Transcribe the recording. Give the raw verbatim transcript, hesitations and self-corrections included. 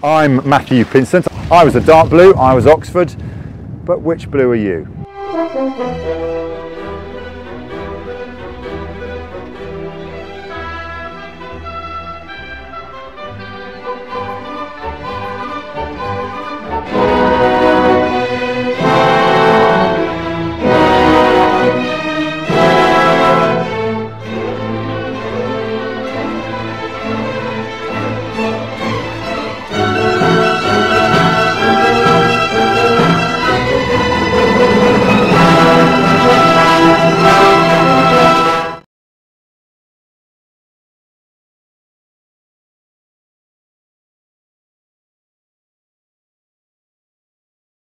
I'm Matthew Pinsent. I was a dark blue, I was Oxford, but which blue are you?